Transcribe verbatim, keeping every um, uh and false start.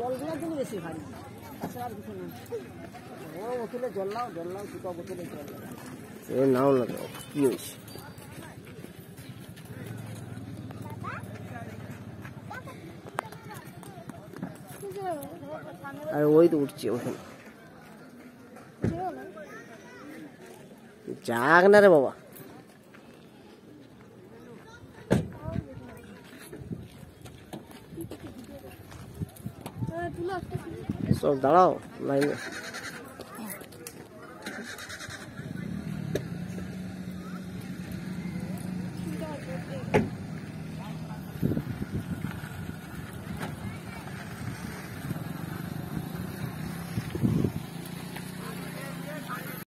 জল দেওয়ার জন্য বেশি ভারী, তাছাড়া আর কিছু না। বড় বোতলে জল নাও, জল নাও, ছোট বোতলে জল নাও। এ নাও না তো কি হয়েছে? আর ওই তো উঠছে ওখানে, যাক না রে বাবা। সব দাঁড়াও লাইনে।